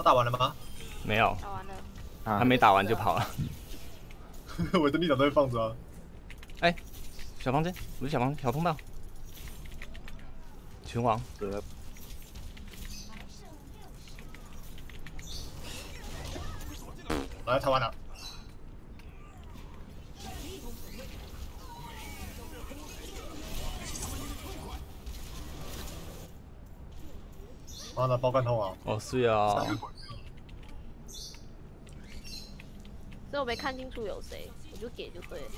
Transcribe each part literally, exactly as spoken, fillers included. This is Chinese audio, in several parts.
他打完了吗？ 没有， 打完了， 啊还没打完就跑了。 我的立场都会放着啊。 哎，小房间不是小房间，小通道。拳王， 得来，台湾了。妈的，爆弹痛啊！ 哦是啊， 所以我没看清楚有谁，我就给就对了。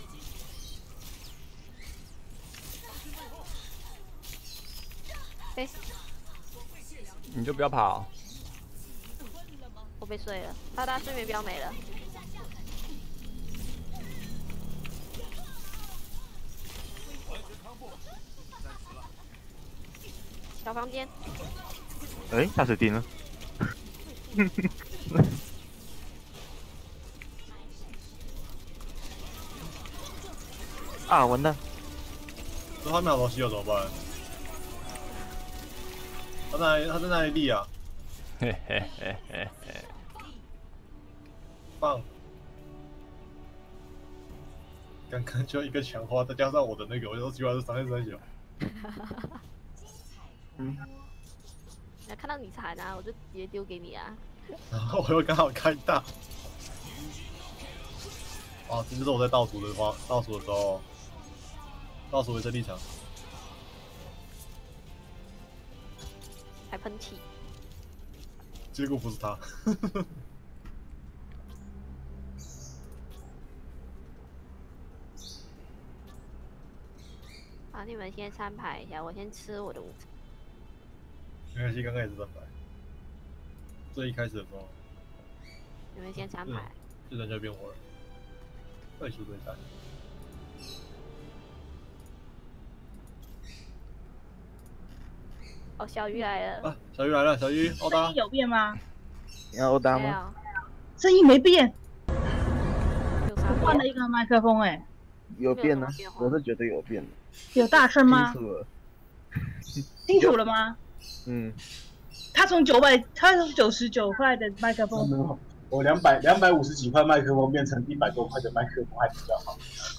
哎、 你就不要跑。 我被睡了，他他睡眠标没了。小房间， 哎、欸，下水钉了。啊，完蛋！ 这后面好多稀有怎么办？他在哪里？他在哪里立啊？ 嘿嘿嘿嘿嘿。 棒！刚刚就一个强化，再加上我的那个，我就计划是三三九。 嗯。 那看到你残啊，我就直接丢给你啊。 然后我又刚好开大。哦，这就是我在倒数的话，倒数的时候，倒数维持立场。 还喷气。 结果不是他。 好，你们先参排一下，我先吃我的午餐。 没关系，刚刚也是三排。最一开始的时候。 你们先参排。 就人就变火了。快速对战。 哦，小鱼来了。 啊，小鱼来了，小鱼，欧达。 声音有变吗？ 你要欧达没吗？ 有。 声音没变。 有差别换了一个麦克风，哎。 有变呢，我是觉得有变。 有大声吗？ 清楚了。 清楚了吗？ 嗯。 他从九百，他是九十九块的麦克风。 嗯、我两百两百五十几块麦克风变成一百多块的麦克风还比较好。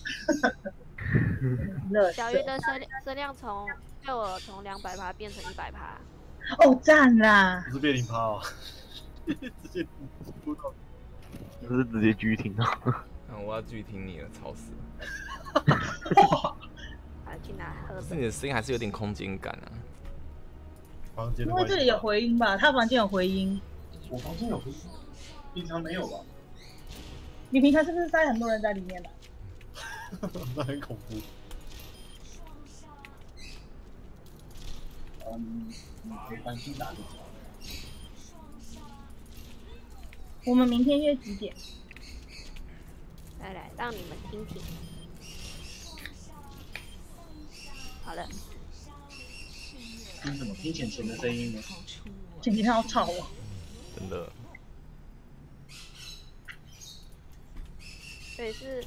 小鱼的声声量从被我从两百趴变成一百趴。 哦，赞啦！ 不是变零趴哦，直接突到。 不是直接拒听啊！ 嗯，我要拒听你了，吵死了！还去拿喝的。 可是你的声音还是有点空间感啊。 房间因为这里有回音吧？他房间有回音。 我房间有回音，平常没有吧？ 你平常是不是塞很多人在里面的？ 那很恐怖。 嗯，你可以担心打电话。 我们明天约几点？ 来来，让你们听听。好了。 听什么？听浅浅的声音吗？ 浅浅好吵哦。 真的。 所以是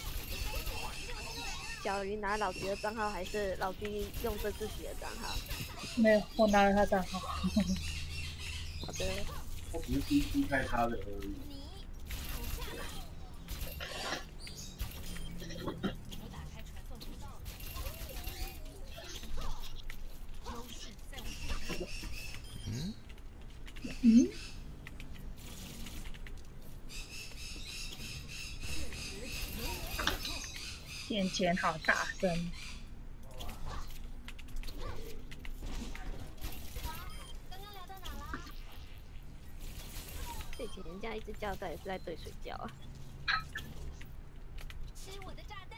小鱼拿老徐的账号，还是老徐用这自己的账号？ 没有，我拿了他账号。 好的。 我只是低低开他的而已。 嗯？ 嗯？浅浅好大声。 这以前人家一直叫，到底是在对谁叫啊？吃我的炸弹！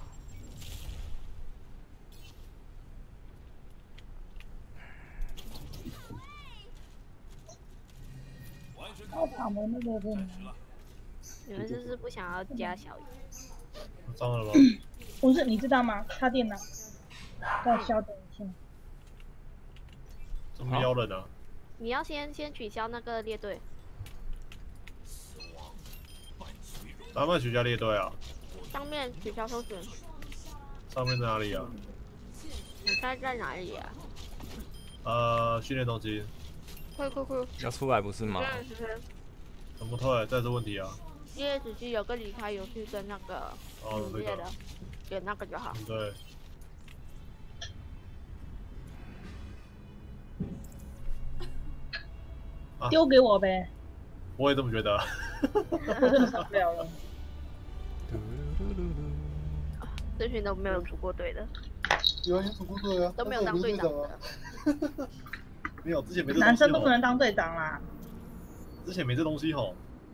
他旁边那个人。 你们是不是不想要加小鱼？ 脏了吗？ 不是，你知道吗？他电脑。再稍等一下。 怎么妖人啊？ 你要先先取消那个列队。 咱们取消列队啊？ 上面取消搜寻。 上面在哪里啊？ 你猜在哪里啊？ 呃，训练中心。 快快快！ 要出来不是吗？ 十分。 怎么退？这是问题啊。 E S G 有个离开游戏跟那个哦， 主页的，点那个就好。 对。 丢给我呗。 我也这么觉得。 我真的受不了了。 这群都没有组过队的。 有啊，有组过队啊。 都没有当队长的。 没有，之前没这。 男生都不能当队长啦。 之前没这东西吼。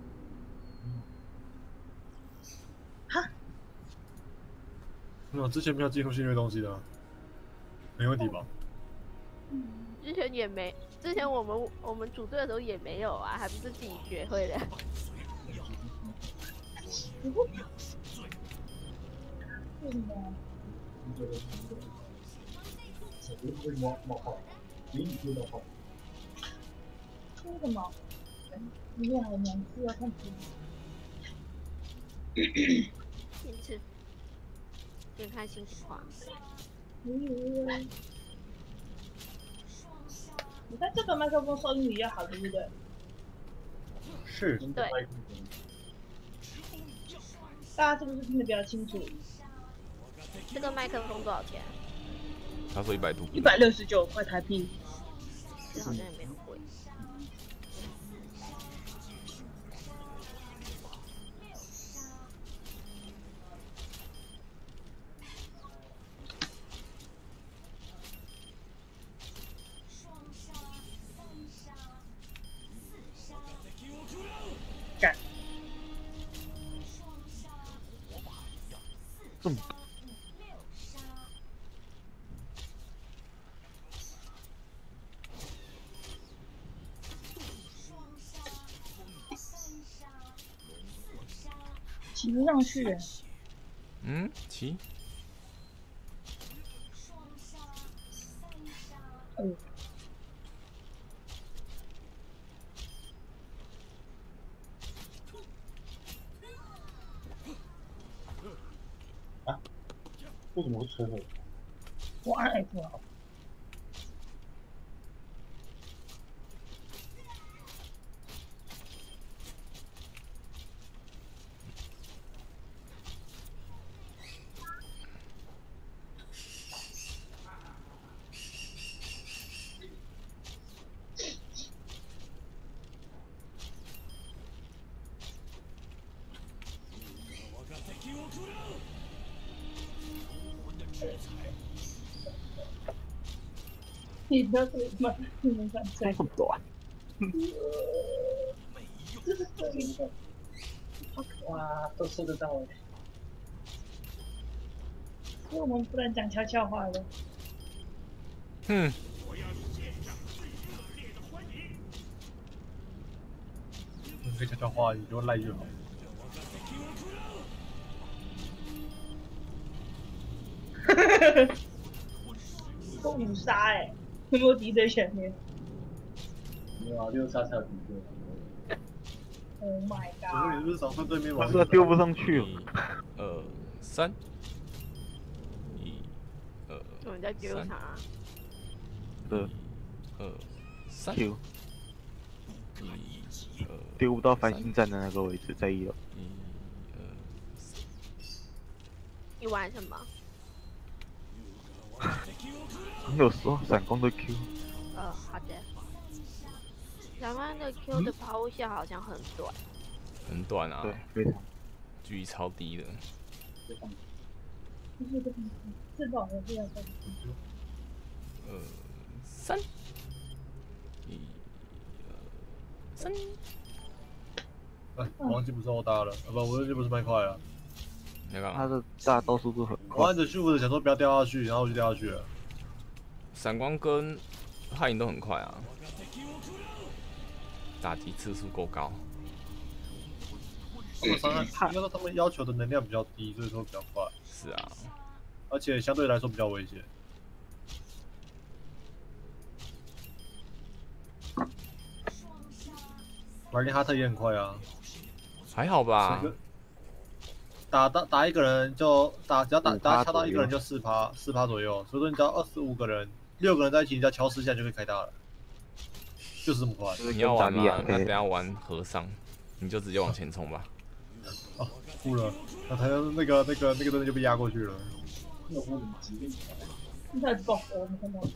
哈？ 没有，之前没有技术训练东西的，没问题吧？ 之前也没，之前我们我们组队的时候也没有啊，还不是自己学会的。 为什么？为什么？你俩有年纪要看书。 先吃，先看新情况。 嗯。你看这个麦克风收音比较好，对不对？ 是。 对。 大家是不是听得比较清楚？ 这个麦克风多少钱？ 他说一百度。 一百六十九块台币。 这好像也没很贵。 干。 这么。 骑不上去。 嗯，骑。 嗯。 啊？为什么会摧毁？ 我按 F 了。你的嘴巴，你们敢这么短？ 这是这一个。哇，都收得到哎。所以我们不能讲悄悄话了。 嗯。 你可以悄悄话，你就赖就好。 都五杀哎，有没有敌对前面？ 没有啊，六杀才有敌对。 Oh my god！ 可是你是不是少看对面网？这个丢不上去。 一、二、三。一、二。 我们在丢啥？ 二、 二、三。 Q。一、二。丢不到繁星站的那个位置，在一楼。 一、二、三。 你玩什么？ 你有说闪光的 Q？ 呃，好的。闪光的 Q 的抛物线好像很短。 很短啊。 对，非常。 距离超低的。 自保的这样子。 二、三。一、二、三。 哎，我忘记不是欧大了，啊不，我忘记不是麦块啊。 他的大刀速度很快。 我按着 shift 想说不要掉下去，然后我就掉下去了。 闪光跟汉影都很快啊，打击次数够高。 他们伤害，应该说他们要求的能量比较低，所以说比较快。 是啊， 而且相对来说比较危险。玩哈特也很快啊， 还好吧。 打打打一个人就打，只要打打敲到一个人就四趴四趴左右，所以说你只要二十五个人，六个人在一起，你只要敲十下就可以开大了。 就是这么快。 你要玩吗？那等下玩和尚，你就直接往前冲吧。 哦，哭了，那他那个那个那个东西就被压过去了。 现在爆，我没看到。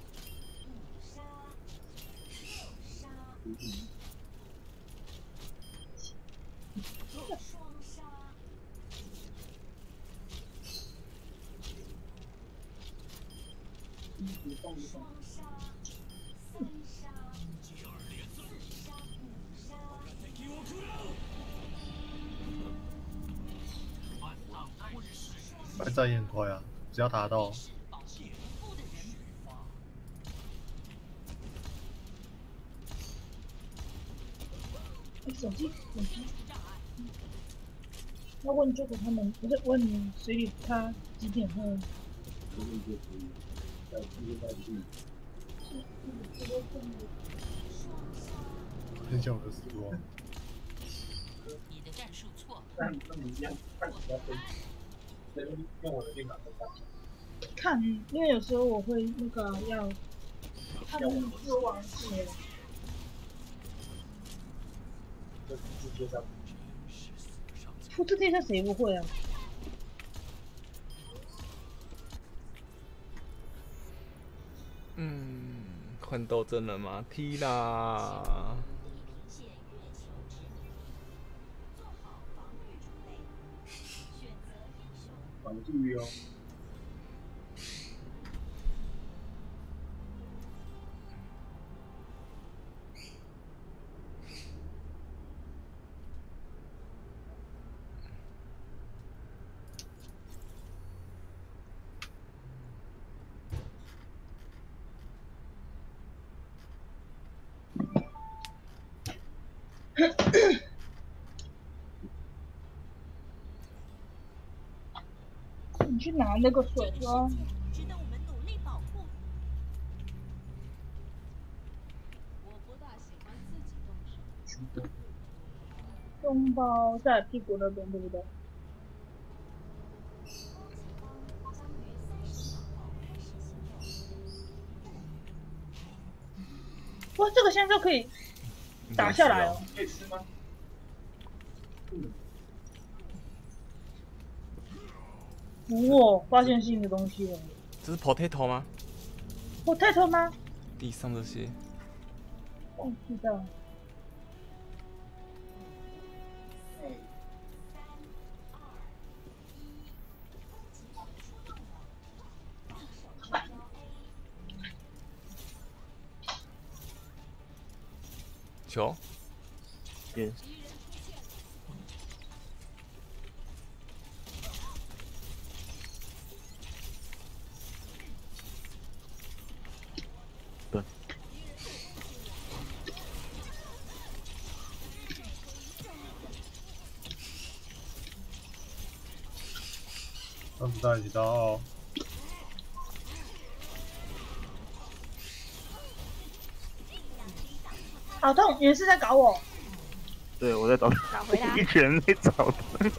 反战也很快啊，只要打到。 手机，手机。要问舅舅他们，不是问你水里他几点会？ 很想我的时光。 你的战术错。 那那你一样看起来会，用我的电脑在看。 看，因为有时候我会那个要看自网写。 就直接上。 复制贴上谁不会啊？ 嗯，换斗争了吗？踢啦！ 防注意哦。 你去拿那个水啊！ 值得我们努力保护。我不大喜欢自己动手。 中包在屁股那边，对不对？哇，这个现在就可以打下来哦。 可以吃吗？嗯。 哇，发现新的东西了。 这是 potato 吗 ？potato 吗？ 地上这些。 不知道。 球。 Yes。对。 让子弹一起到哦。 好痛！你是在搞我？ 对，我在找。 找回来。 一群人在找他。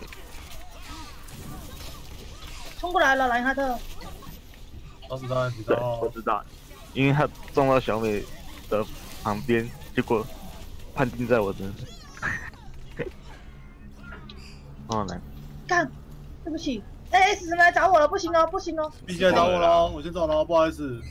冲过来了，莱哈特。 让子弹一起到哦。 我知道，因为他撞到小美的旁边，结果判定在我身上。哦，来。 干，对不起。哎 ，S 来找我了，不行哦，不行哦。 B 来找我了，我先走了，不好意思。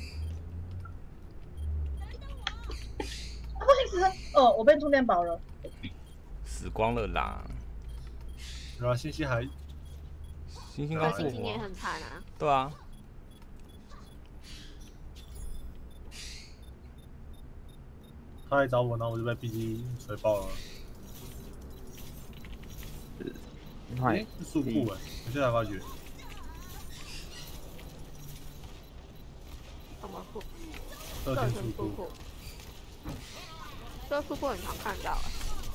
不行，死了！哦，我被充电宝了。 死光了啦！ 然后星星还， 星星刚复活。 星星也很惨啊。 对啊。 他来找我，然后我就被 B G 锤爆了。 哎， 是速库哎，我现在才发觉。 什么库？ 热天速库。 库。 这速库很常看到哎。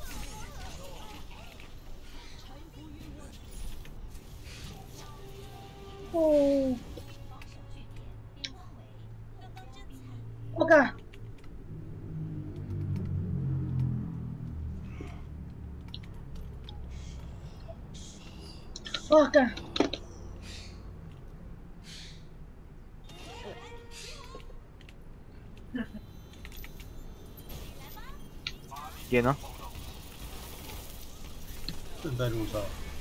哦。我靠！我靠！ 点呢？ 正在路上。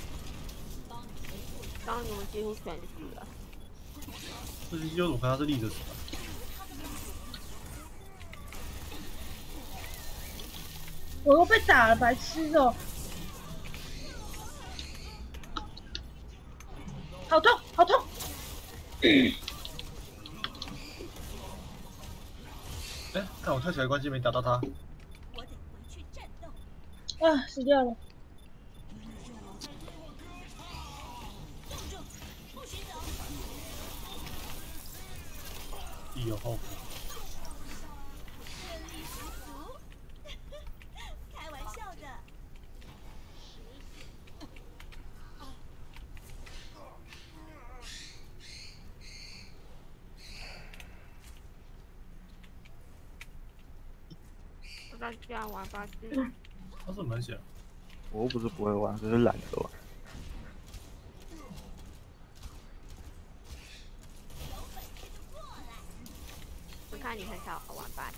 刚刚你们几乎全死了。 这只鸡我看他是立着死的。 我又被打了，白痴哦！好痛，好痛！ 哎，看我跳起来关系没打到他。 我得回去战斗。 啊，死掉了！ 必有后福。 开玩笑的。 我在家玩吧机。 他是门险。 我又不是不会玩，只是懒得玩。 我看你很少玩吧。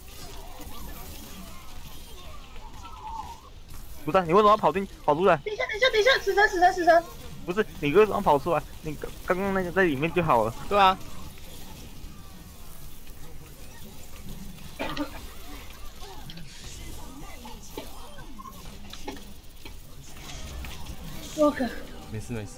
不是、啊，你为什么要跑进跑出来？ 等一下，等一下，等一下，死神，死神，死神！ 不是，你为什么要跑出来？你刚刚刚那个在里面就好了。 对啊， 我靠！ 没事没事。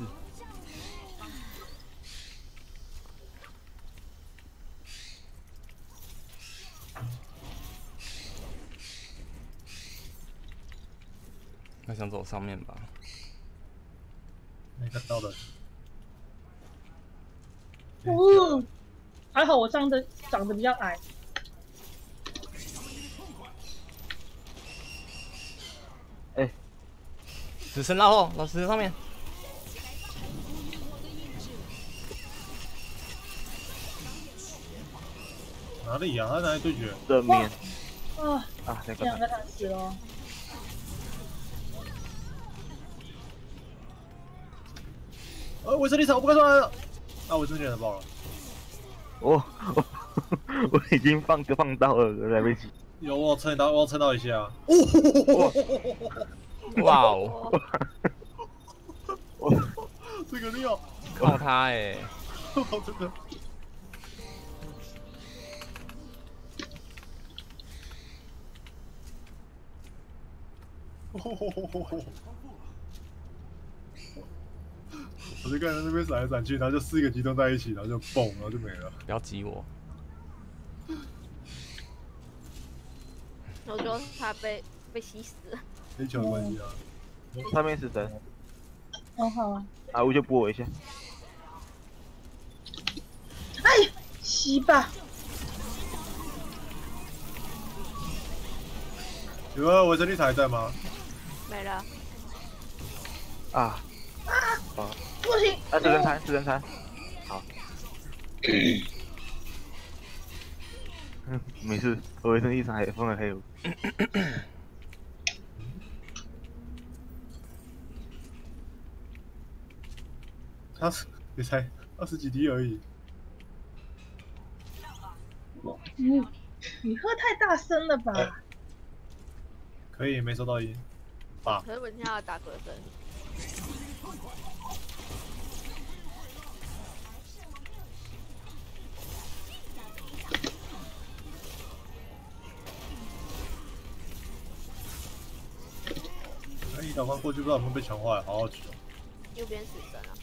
他想走上面吧？ 没看到的。 哦，还好我长得长得比较矮。 哎， 死神拉后，老死神上面。 哪里呀、啊？他哪里对决？ 正面啊， 啊，那个两个他死了。 呃，维生力场我不该上来了。啊，维生力场爆了。 我我我已经放就放到了，来不及。 有我撑到，我撑到一下。 哇哦！ 这个料， 靠他哎、欸！ 真的。我就看在那边闪来闪去，然后就四个集中在一起，然后就蹦，然后就没了。 不要挤我！ 我说他被被吸死了。 黑球的关系啊。 上面是神， 很好啊。 啊，我就拨我一下。 哎，吸吧。 请问维生力场还在吗？ 没了。 啊啊！ 啊！ 不行！ 啊，四人餐，四人餐，好。嗯，没事，我维生力场还放了黑油。 他也才二十几滴而已。 你你喝太大声了吧？ 可以，没收到音。爸。 可是我听到打嗝声。 那一打关过去，不知道有没有被强化，好好奇哦。 右边死神啊！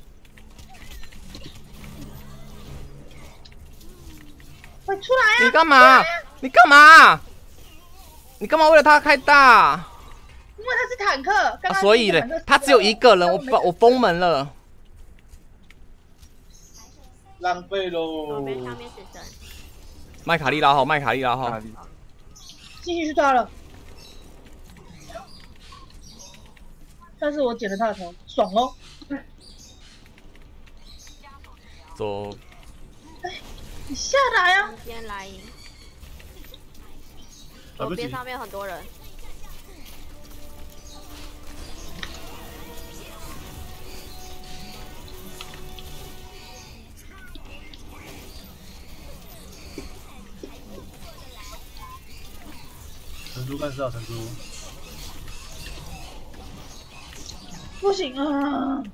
快出来啊！ 你干嘛？你干嘛？你干嘛为了他开大？ 因为他是坦克，刚刚、 啊、所以嘞，他只有一个人，我把我封门了。 浪费喽！ 左边上面死神。 麦卡利拉号，麦卡利拉号。 继续去抓了。但是我剪了他的头，爽哦！ 走。 哎，你下来啊！ 边来迎。 来不及左边上面有很多人。 神珠干事啊，神珠。 不行啊！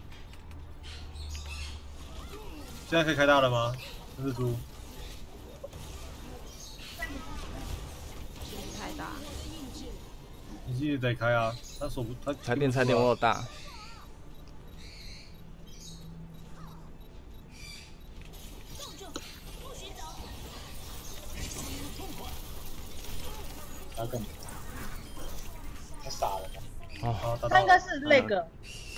现在可以开大了吗？日出， 太大， 你自己得开啊，他锁不，他彩电彩电我有大， 他干嘛？他傻了吧？ 哦， 好，打到他应该是那个，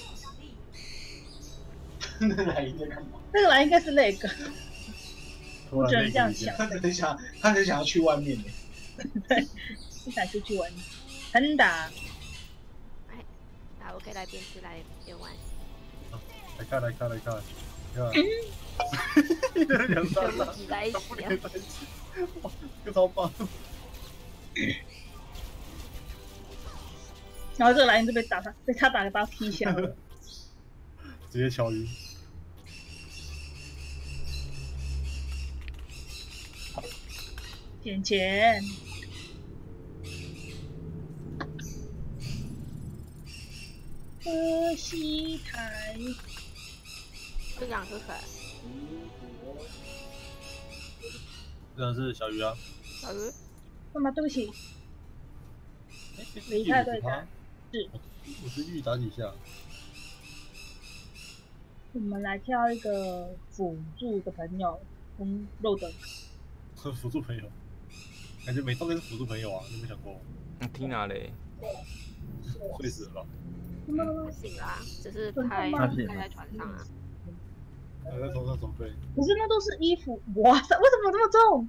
那来应该干嘛？ 那个来应该是那个， 突然我只能这样内心一下想。 他很想，他很想要去外面耶。 对，不想出去玩，很打。 哎，好，我可以来边吃来边玩， 来看来看来看，你看，一个人两三全部打， 挤在一他不起啊！ 连在一起，哇，这个超棒！ 然后这个莱茵就被打他，被他打个大踢下了。 直接敲晕。 钱钱，喝西台， 这两个可爱， 真的是小鱼啊！ 小鱼， 干嘛？对不起， 哎离开对战。是， 我是玉打几下？ 我们来挑一个辅助的朋友，跟肉的。 辅助朋友，感觉每周都是辅助朋友啊，你有没有想过？ 缇娜嘞， 睡死了吧？ 不行啦，只是拍他拍在船上啊。 还在床上准备。 可是那都是衣服，哇塞，为什么这么重？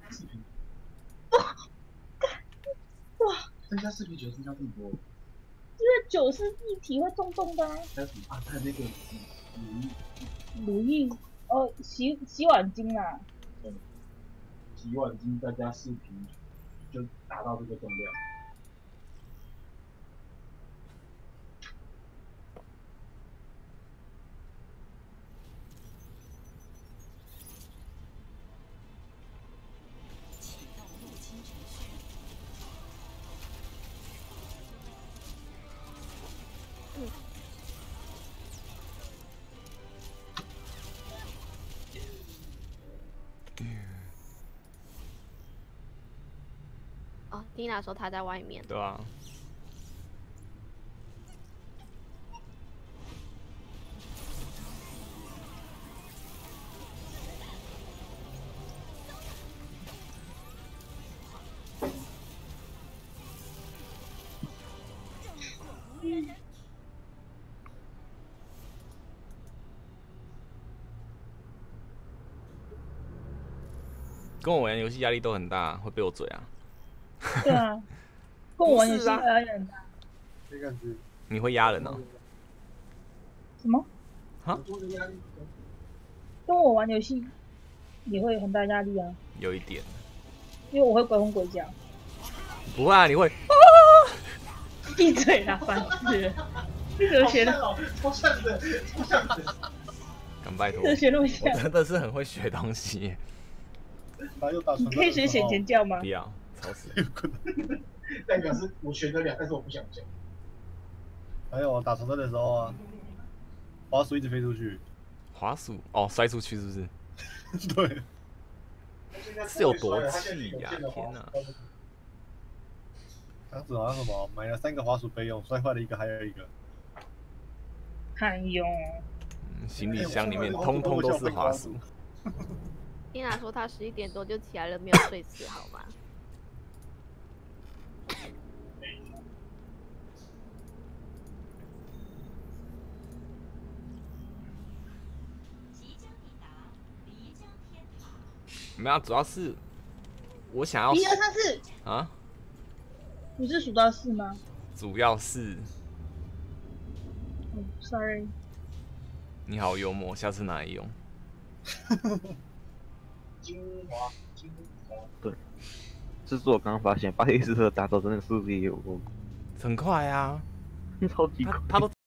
哇， 增加四比九，增加这么多。 因为酒是一体会重重的啊。 还有什么啊？还有那个乳液， 乳液，哦，洗洗碗巾啊。 对，洗碗巾再加四瓶，就达到这个重量。 哦，蒂娜说她在外面， 对吧？跟我玩游戏压力都很大，会被我嘴啊。 对啊，跟我玩游戏压力很大。 没感觉。 你会压人哦？ 什么？ 哈？ 跟我玩游戏也会有很大压力啊， 有一点。 因为我会鬼吼鬼叫。 不会啊，你会。 闭嘴啦，烦死了！你怎么学的？ 超像的，超像的。 敢拜托， 怎么学那么像？ 我真的是很会学东西。 他又打你可以学显前叫吗不？要，吵死！ 代表是我学得了，但是我不想教。 还有啊，打长盾的时候啊，滑鼠一直飞出去。 滑鼠哦，摔出去是不是？ 对。 是有多气呀、啊！天哪！ 当时好像什么买了三个滑鼠备用，摔坏了一个，还有一个。 哎呦！ 嗯，行李箱里面通通都是滑鼠。 蒂娜说她十一点多就起来了，没有睡死，好吗？ 没有，主要是我想要一二三四啊， 你是数到四吗？ 主要是嗯 ，sorry。 你好幽默，下次拿来用。 精华，精华。 对，这是我刚刚发现，巴黎斯特打斗真的速度也有够， 很快啊， 超级快。 他他都